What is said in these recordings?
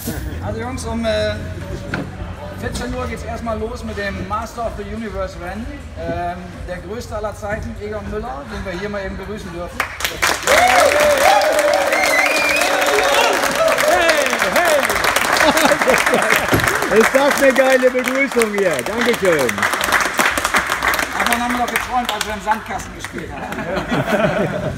Also Jungs, um 14 Uhr geht es erstmal los mit dem Master of the Universe Rennen. Der größte aller Zeiten, Egon Müller, den wir hier mal eben begrüßen dürfen. Ist das eine geile Begrüßung hier. Dankeschön. Davon haben wir noch geträumt, als wir im Sandkasten gespielt haben.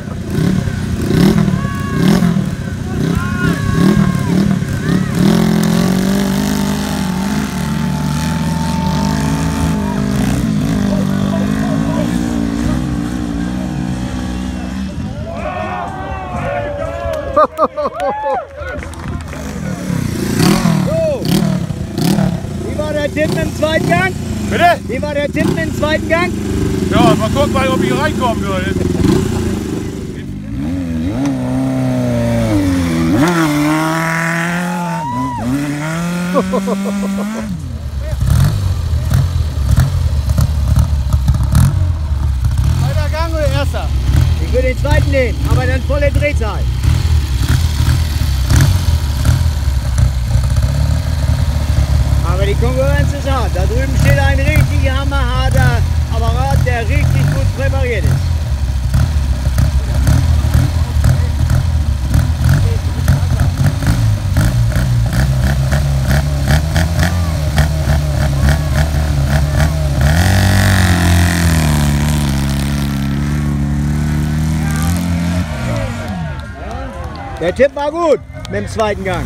So, wie war der Tipp im zweiten Gang? Bitte? Wie war der Tipp im zweiten Gang? Ja, mal gucken, ob ich reinkommen würde. Zweiter Gang oder erster? Ich würde den zweiten nehmen, aber dann volle Drehzahl. Aber die Konkurrenz ist hart. Da drüben steht ein richtig hammerharter Apparat, der richtig gut präpariert ist. Der Tipp war gut mit dem zweiten Gang.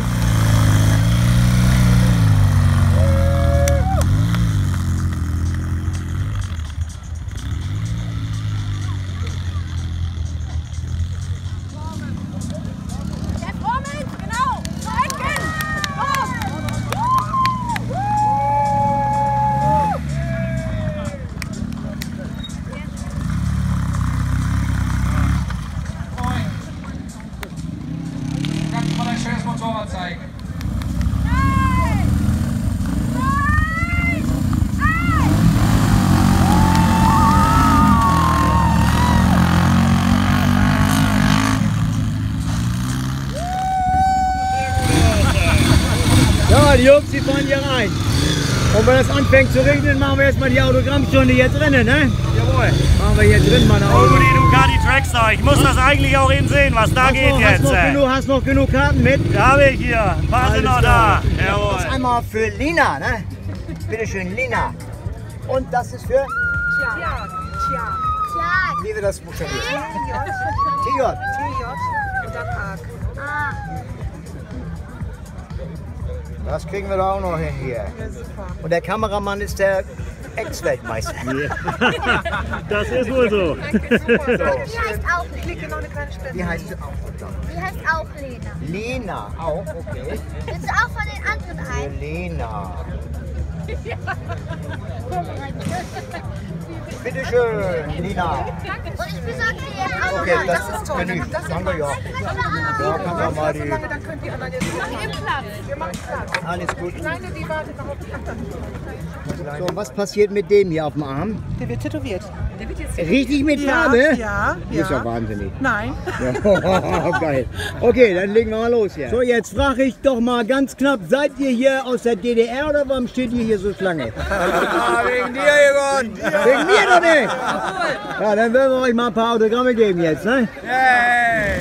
Zeigen. Ja, die Jungs, die fahren hier rein. Und wenn es anfängt zu regnen, machen wir erstmal die Autogrammstunde hier drinnen, ne? Jawohl. Machen wir hier drin mal eine Oh, die Ducati Trackstar. Ich muss das eigentlich auch eben sehen, was da geht jetzt. Hast noch genug Karten mit? Da habe ich hier. Ein paar sind noch da. Jawohl. Das ist einmal für Lina, ne? Bitte schön, Lina. Und das ist für? Wie wird das buchstabiert? TJ. Und dann Haag. Das kriegen wir da auch noch hin hier. Und der Kameramann ist der Ex-Weltmeister. Das ist wohl so. Die heißt auch Lena. Die heißt auch. Die heißt auch Lena. Lena, auch, okay. Willst du auch von den anderen Für ein? Lena. Bitte schön, Lina. Und ich besorge dir jetzt auch Okay, noch das einen. ist genügend. Danke, ja. Ja, kann man mal die. Dann könnt ihr anderen jetzt Platz. Wir machen Platz. Alles gut. Kleine, die wartet noch auf die anderen. So, was passiert mit dem hier auf dem Arm? Der wird tätowiert. Der wird jetzt Richtig mit Farbe? Ja, Das ist ja wahnsinnig. Nein. Ja, geil. Okay, dann legen wir mal los hier. So, jetzt frage ich doch mal ganz knapp, seid ihr hier aus der DDR oder warum steht ihr hier so Schlange? Wegen dir, Egon! Wegen mir doch nicht! Ja, dann werden wir euch mal ein paar Autogramme geben jetzt, ne? Hey!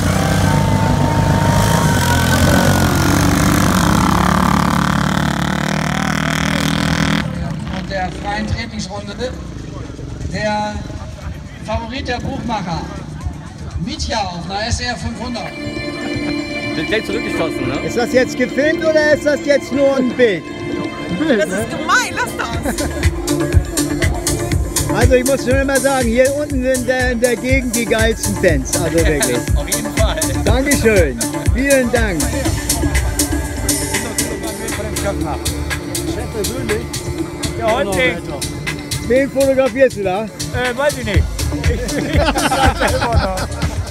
Und der freien Trainingsrunde, der Favorit der Buchmacher, Mitya auf einer SR 500. Den gleich zurückgeschossen, ne? Ist das jetzt gefilmt oder ist das jetzt nur ein Bild? Das ist gemein, lass das. Also ich muss schon immer sagen, hier unten sind in der Gegend die geilsten Fans, also wirklich. Auf jeden Fall. Dankeschön, vielen Dank. Ja, Häuptling. Wen fotografierst du da? Weiß ich nicht. Ich sag selber noch.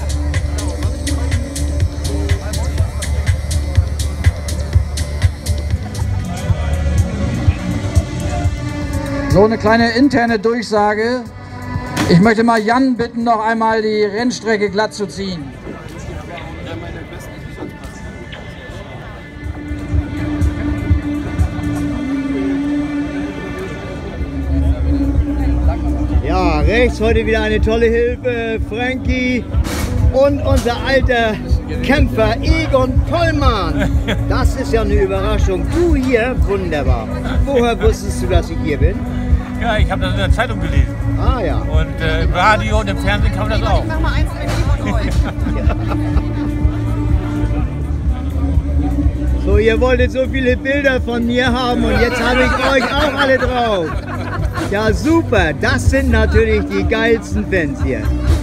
So eine kleine interne Durchsage. Ich möchte mal Jan bitten, noch einmal die Rennstrecke glatt zu ziehen. rechts heute wieder eine tolle Hilfe, Frankie und unser alter Kämpfer Egon Pollmann. Das ist ja eine Überraschung. Du hier, wunderbar. Woher wusstest du, dass ich hier bin? Ja, ich habe das in der Zeitung gelesen. Ah ja. Und im Radio und im Fernsehen kann man das auch. Ich mach mal eins mit Egon heute. So, ihr wolltet so viele Bilder von mir haben und jetzt habe ich euch auch alle drauf. Ja, super. Das sind natürlich die geilsten Fans hier.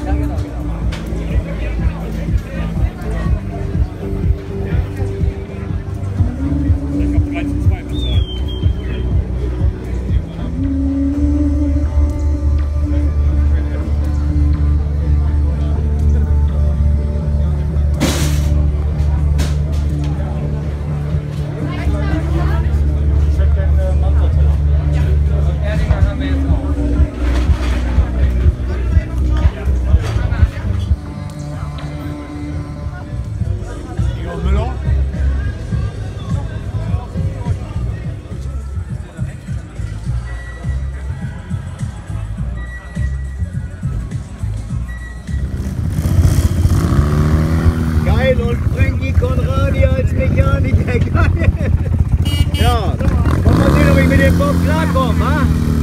Und Frankie Conradi als Mechaniker. Ja, wollen wir sehen, ob ich mit dem Bob klarkomme, ha?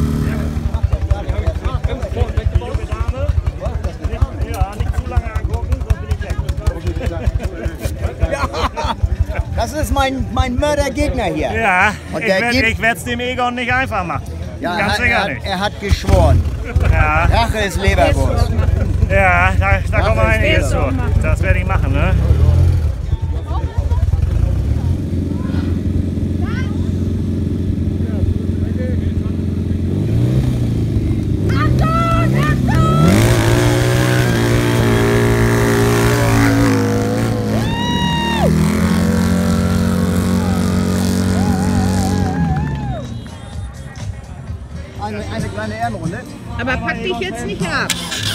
Ja, nicht zu lange angucken, sonst bin ich weg. Ja, das ist mein Mördergegner hier. Ja, Und ich werde es dem Egon nicht einfach machen. Ja, Ganz sicher nicht. er hat geschworen. Ja, Rache ist Leberwurst. ja da kommen einiges zu. Das werde ich machen, ne? Eine kleine Ehrenrunde. Aber pack dich jetzt nicht ab.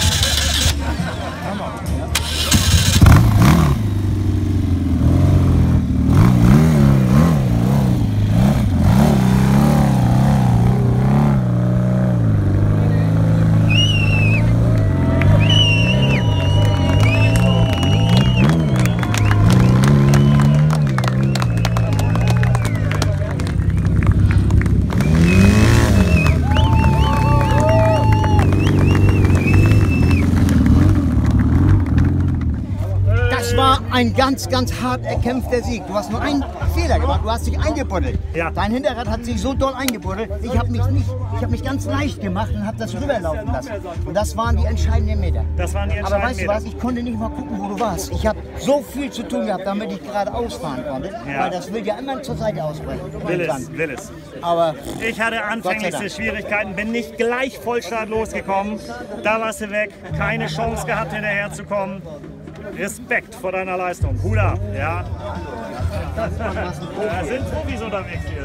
Ein ganz, ganz hart erkämpfter Sieg. Du hast nur einen Fehler gemacht, du hast dich eingebuddelt. Ja. Dein Hinterrad hat sich so doll eingebuddelt, ich habe mich ganz leicht gemacht und habe das rüberlaufen lassen. Und das waren die entscheidenden Meter. Das waren die entscheidenden Aber weißt du Meter. was, ich konnte nicht mal gucken, wo du warst. Ich habe so viel zu tun gehabt, damit ich gerade ausfahren konnte, Ja. weil das will ja immer zur Seite ausbrechen. Will es. Aber Ich hatte anfängliche Dank. Schwierigkeiten, bin nicht gleich Vollstart losgekommen. Da warst du weg, keine Chance gehabt, hinterher zu kommen. Respekt vor deiner Leistung. Hut ab, ja. Da sind Profis unterwegs hier.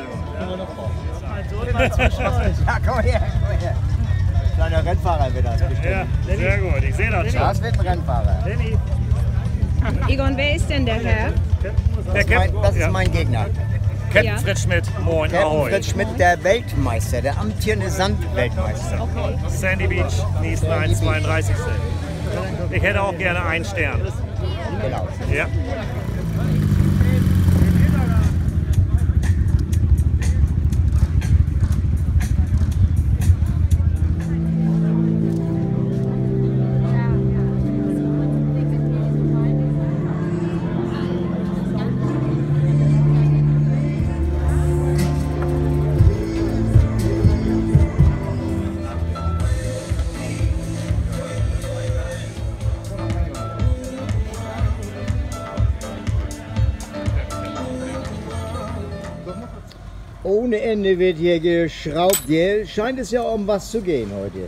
ja, komm her. Kleiner Rennfahrer wird das bestimmt. Ja, sehr gut, ich sehe das schon. Das wird ein Rennfahrer. Lenny. Egon, wer ist denn der Herr? Das ist mein Gegner. Captain Ja. Fritz Schmidt, moin, Captain ahoi. Fritz Schmidt, der Weltmeister, der amtierende Sandweltmeister. Sandy Beach, nächsten 1,32. Ich hätte auch gerne einen Stern. Genau. Ja. Ohne Ende wird hier geschraubt. Hier scheint es ja um was zu gehen heute.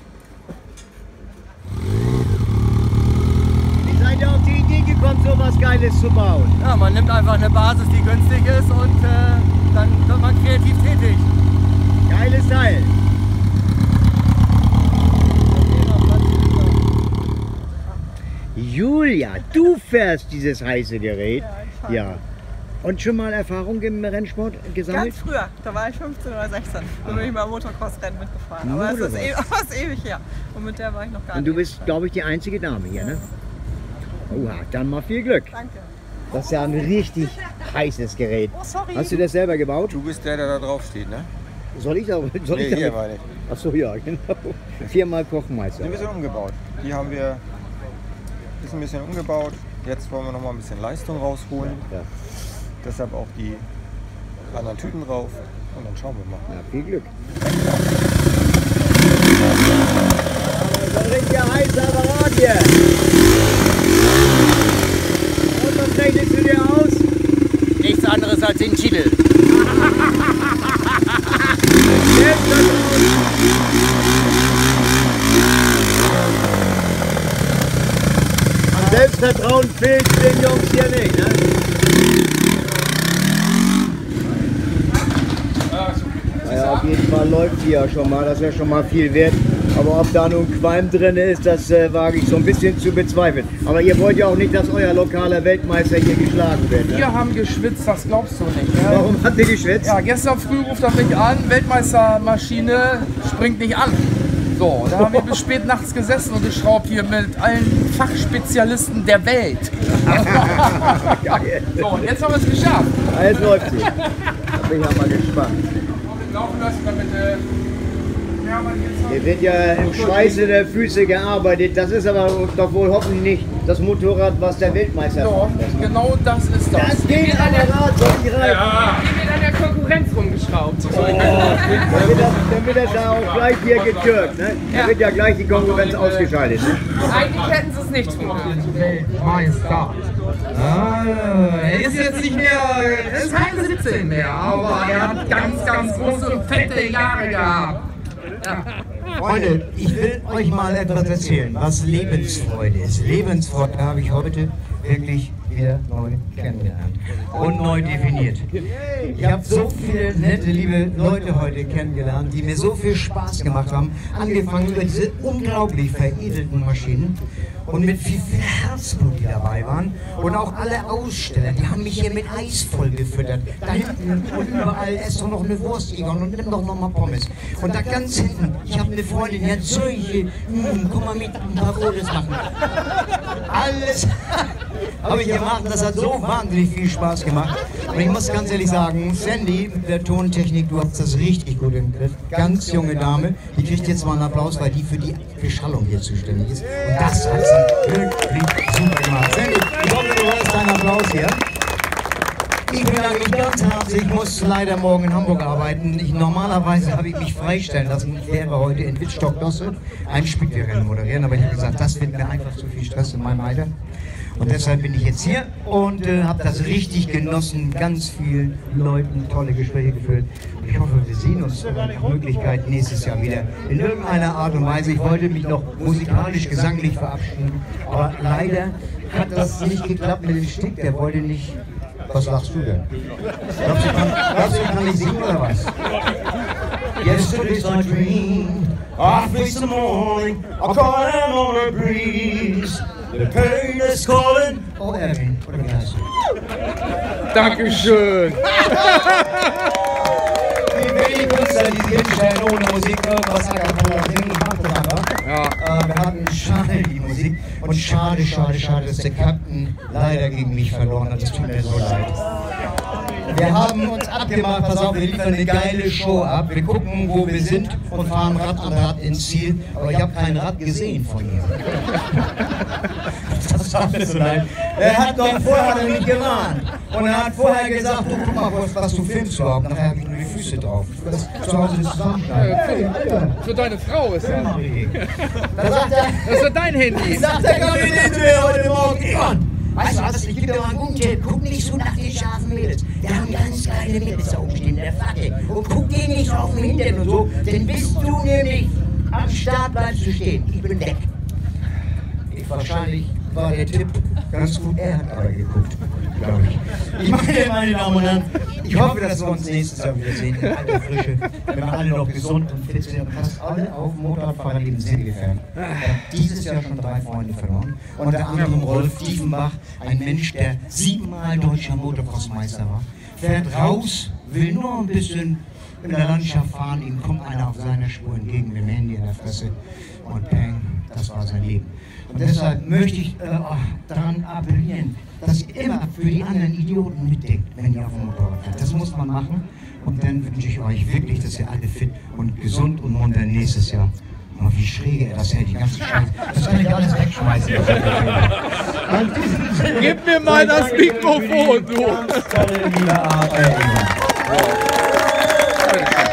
Wie seid ihr auf die Idee gekommen, so was Geiles zu bauen? Ja, man nimmt einfach eine Basis, die günstig ist und dann wird man kreativ tätig. Geiles Teil. Julia, du fährst dieses heiße Gerät. Ja. Und schon mal Erfahrung im Rennsport gesammelt? Ganz früher, da war ich 15 oder 16. Da bin ich mal Motocross-Rennen mitgefahren. Aber es ist fast ewig her. Und mit der war ich noch gar nicht. Und du bist, glaube ich, die einzige Dame hier, ne? Oha, dann mal viel Glück. Danke. Das ist ja ein richtig heißes Gerät. Oh, sorry. Hast du das selber gebaut? Du bist der da drauf steht, ne? Soll ich da? Nee, hier meine ich. Achso, ja, genau. 4-mal Kochmeister. Ein bisschen umgebaut. Die haben wir ein bisschen umgebaut. Jetzt wollen wir noch mal ein bisschen Leistung rausholen. Ja. Deshalb auch die anderen Tüten drauf. Und dann schauen wir mal. Ja, viel Glück. Das ist ein richtiger heißer Apparat hier. Und was rechnest du dir aus? Nichts anderes als den Titel. An Selbstvertrauen fehlt den Jungs hier nicht, ne? Naja, auf jeden Fall läuft die ja schon mal, das ist ja schon mal viel wert. Aber ob da nun Qualm drin ist, das wage ich so ein bisschen zu bezweifeln. Aber ihr wollt ja auch nicht, dass euer lokaler Weltmeister hier geschlagen wird, ne? Wir haben geschwitzt, das glaubst du nicht. Ne? Warum habt ihr geschwitzt? Ja, gestern früh ruft er mich an, Weltmeistermaschine springt nicht an. So, da haben wir bis spät nachts gesessen und geschraubt hier mit allen Fachspezialisten der Welt. So, und jetzt haben wir es geschafft. Ja, jetzt läuft sie. Da bin ich ja mal gespannt. Laufen lassen, damit Hier wird ja im Schweiße der Füße gearbeitet. Das ist aber doch wohl hoffentlich nicht das Motorrad, was der Weltmeister doch, macht. genau das ist das. Das geht an der Rad, soll ich rein. Ja. Hier wird an der Konkurrenz rumgeschraubt. Dann wird das da auch gleich hier getürkt. Ne? Da wird ja gleich die Konkurrenz ausgeschaltet. Ne? Eigentlich hätten sie es nicht tun dürfen. Weltmeister. Er ist jetzt nicht mehr, er ist keine 17 mehr, aber er hat ganz, ganz große und fette Jahre gehabt. Ja. Freunde, ich will euch mal etwas erzählen, was Lebensfreude ist. Lebensfreude habe ich heute wirklich wieder neu kennengelernt und neu definiert. Ich habe so viele nette, liebe Leute heute kennengelernt, die mir so viel Spaß gemacht haben, angefangen über diese unglaublich veredelten Maschinen und mit viel Herzblut, die dabei waren. Und auch alle Aussteller, die haben mich hier mit Eis voll gefüttert. Da hinten und überall, ess doch noch eine Wurst, Egon, und nimm doch noch mal Pommes. Und da ganz hinten, ich habe eine Freundin, die hat solche, komm mal mit, ein paar Fotos machen. Alles habe ich gemacht, das hat so wahnsinnig viel Spaß gemacht. Und ich muss ganz ehrlich sagen, Sandy mit der Tontechnik, du hast das richtig gut im Griff. Ganz junge Dame, die kriegt jetzt mal einen Applaus, weil die für die Beschallung hier zuständig ist. Und das hat sie wirklich super gemacht. Sandy, ich hoffe, du hörst deinen Applaus hier. Ich bedanke mich ganz herzlich, ich muss leider morgen in Hamburg arbeiten. Normalerweise habe ich mich freistellen lassen. Ich wäre heute in Wittstock-Dosse ein Spielrennen moderieren, aber ich habe gesagt, das wird mir einfach zu viel Stress in meinem Alter. Und deshalb bin ich jetzt hier und habe das richtig genossen, ganz vielen Leuten tolle Gespräche geführt. Und ich hoffe, wir sehen uns nach Möglichkeit nächstes Jahr wieder in irgendeiner Art und Weise. Ich wollte mich noch musikalisch, gesanglich verabschieden, aber leider hat das nicht geklappt mit dem Stick, der wollte nicht. Was lachst du denn? Glaubst du, kann ich singen oder was? Yesterday's my dream, I face the morning, I call on a breeze. The pain is calling. Oh, Erwin, oder wie heißt du? Dankeschön. Die wenigen Künstler, die sich hinstellen ohne Musik irgendwas a cappella singen, ich mach das einfach. Ja. Wir hatten schade die Musik und schade, dass der Captain leider gegen mich verloren hat. Das tut mir so leid. Wir haben uns abgemacht, pass auf, wir liefern eine geile Show ab. Wir gucken, wo wir sind und fahren Rad an Rad ins Ziel. Aber ich habe kein Rad gesehen von ihm. Das tat mir so leid. Er hat doch vorher nicht gewarnt. Und er hat vorher gesagt, du guck mal, was du filmst überhaupt. Nachher habe ich nur die Füße drauf. Das zu Hause das zusammenschneiden. Für deine Frau ist das. Da sagt er, das ist dein Handy. Sagt der Kabinett heute Morgen. Egon, weißt du was, ich gebe dir mal einen guten Tipp. Guck nicht so nach den scharfen Mädels. Wir haben ganz geile Mädels da oben stehen in der Fackel. Und guck denen nicht auf den Hintern und so. Denn bist du nämlich am Start, bleibst du stehen. Ich bin weg. Wahrscheinlich war der Tipp ganz gut. Er hat aber geguckt, glaube ich. Ich meine, meine Damen und Herren, Ich hoffe, dass wir uns nächstes Jahr wiedersehen in alter Frische, wenn wir alle noch gesund und fit sind und fast alle auf Motorradfahrerleben sind gefährdet. Ich habe dieses Jahr schon 3 Freunde verloren, unter anderem Rolf Diefenbach, ein Mensch, der 7-mal deutscher Motocrossmeister war, fährt raus, will nur ein bisschen in der Landschaft fahren, ihm kommt einer auf seiner Spur entgegen mit dem Handy in der Fresse und bang, das war sein Leben. Und deshalb möchte ich daran appellieren, dass ihr immer für die anderen Idioten mitdenkt, wenn ihr auf dem Motorrad fährt. Das muss man machen. Und dann wünsche ich euch wirklich, dass ihr alle fit und gesund und munter nächstes Jahr. Oh, wie schräg er das hält, die ganze Scheiße. Das kann ich alles wegschmeißen. Gib mir mal das Mikrofon, du! Ganz tolle, liebe Art,